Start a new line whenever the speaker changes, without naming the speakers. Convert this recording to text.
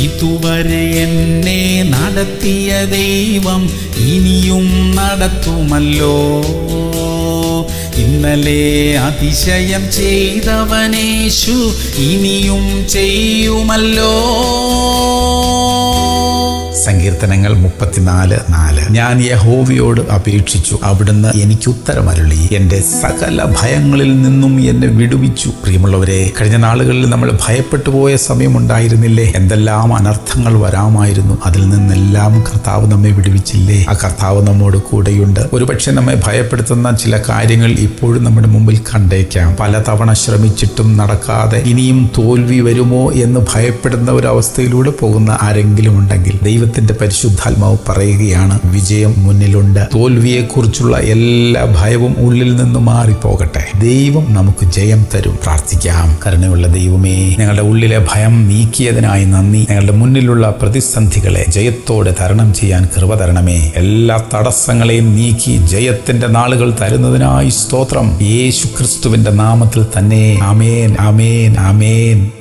ഇതുവരെ എന്നെ നടത്തിയ ദൈവം ഇനിയും നടത്തുമല്ലോ. ഇന്നലെ അതിശയം ചെയ്തവനേശു ഇനിയും ചെയ്യുമല്ലോ. സങ്കീർത്തനങ്ങൾ 34:4. ഞാൻ യഹോവയോട് അപേക്ഷിച്ചു, അവിടുന്ന് എനിക്ക് ഉത്തരമരുളി, എന്റെ സകല ഭയങ്ങളിൽ നിന്നും എന്നെ വിടുവിച്ചു. പ്രിയമുള്ളവരെ, കഴിഞ്ഞ നാളുകളിൽ നമ്മൾ ഭയപ്പെട്ടു പോയ സമയമുണ്ടായിരുന്നില്ലേ? എന്തെല്ലാം അനർത്ഥങ്ങൾ വരാമായിരുന്നു. അതിൽ നിന്നെല്ലാം കർത്താവ് നമ്മെ വിടുവിച്ചില്ലേ? ആ കർത്താവ് നമ്മോട് കൂടെയുണ്ട്. ഒരുപക്ഷെ നമ്മെ ഭയപ്പെടുത്തുന്ന ചില കാര്യങ്ങൾ ഇപ്പോഴും നമ്മുടെ മുമ്പിൽ കണ്ടേക്കാം. പലതവണ ശ്രമിച്ചിട്ടും നടക്കാതെ ഇനിയും തോൽവി വരുമോ എന്ന് ഭയപ്പെടുന്ന ഒരു അവസ്ഥയിലൂടെ പോകുന്ന ആരെങ്കിലും ഉണ്ടെങ്കിൽ ദൈവത്തിന്റെ പരിശുദ്ധാത്മാവ് പറയുകയാണ്, വിജയം മുന്നിലുണ്ട്. തോൽവിയെക്കുറിച്ചുള്ള എല്ലാ ഭയവും ഉള്ളിൽ നിന്ന് മാറിപ്പോകട്ടെ. ദൈവം നമുക്ക് ജയം തരും. പ്രാർത്ഥിക്കാം. കരുണയുള്ള ദൈവമേ, ഞങ്ങളുടെ ഉള്ളിലെ ഭയം നീക്കിയതിനായി നന്ദി. ഞങ്ങളുടെ മുന്നിലുള്ള പ്രതിസന്ധികളെ ജയത്തോടെ തരണം ചെയ്യാൻ കൃപ തരണമേ. എല്ലാ തടസ്സങ്ങളെയും നീക്കി ജയത്തിന്റെ നാളുകൾ തരുന്നതിനായി സ്തോത്രം. യേശു ക്രിസ്തുവിന്റെ നാമത്തിൽ തന്നെ. ആമേൻ, ആമേൻ, ആമേൻ.